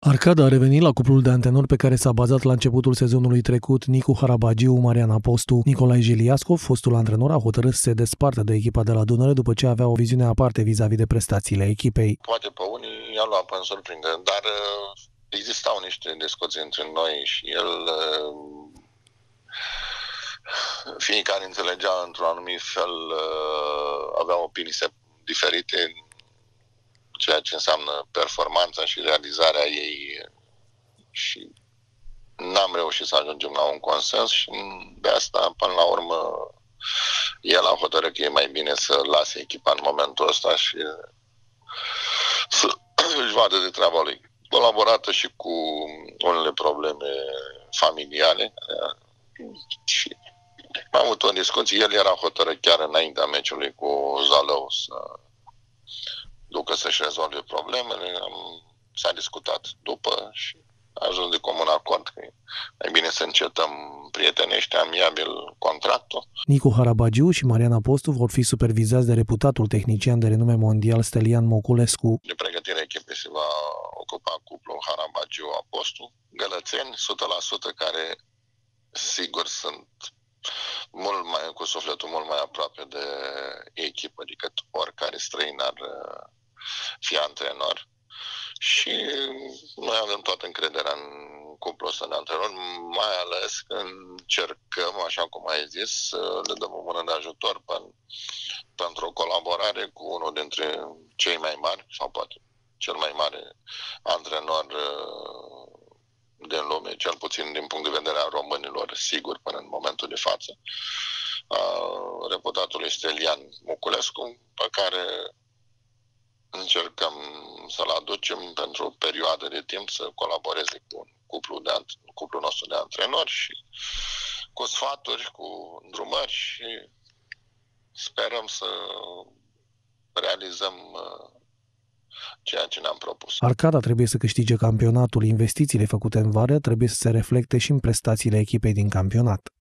Arcada a revenit la cuplul de antrenori pe care s-a bazat la începutul sezonului trecut. Nicu Harabagiu, Mariana Postu. Nicolae Jiliascu, fostul antrenor, a hotărât să se despartă de echipa de la Dunăre după ce avea o viziune aparte vis-a-vis de prestațiile echipei. Poate pe unii i-a luat până surprindere, dar existau niște discuții între noi și el, fiecare înțelegea într-un anumit fel, avea opinii diferite, ceea ce înseamnă performanța și realizarea ei, și n-am reușit să ajungem la un consens și de asta, până la urmă, el a hotărât că e mai bine să lase echipa în momentul ăsta și să își vadă de treaba lui. Colaborată și cu unele probleme familiale și am avut o discuție. El era hotărât chiar înaintea meciului cu Zalău să ducă să-și rezolve problemele. S-a discutat după și a ajuns de comun acord că e mai bine să încetăm prietenește, amiabil contractul. Nicu Harabagiu și Mariana Postu vor fi supervizați de reputatul tehnician de renume mondial Stelian Moculescu. De pregătirea echipei se va ocupa cuplul Harabagiu-Postu, gălățeni 100%, care sigur sunt cu sufletul mult mai aproape de echipă decât oricare străin ar fi antrenor. Și noi avem toată încrederea în cuplul ăsta de antrenori, mai ales că încercăm, așa cum ai zis, să le dăm o mână de ajutor pentru o colaborare cu unul dintre cei mai mari, sau poate cel mai mare antrenor din lume, cel puțin din punct de vedere al românilor, sigur, până în momentul de față, reputatului Stelian Moculescu, pe care încercăm să-l aducem pentru o perioadă de timp să colaboreze cu cuplul nostru de antrenori și cu sfaturi, cu îndrumări și sperăm să realizăm ceea ce ne-am propus. Arcada trebuie să câștige campionatul. Investițiile făcute în vară trebuie să se reflecte și în prestațiile echipei din campionat.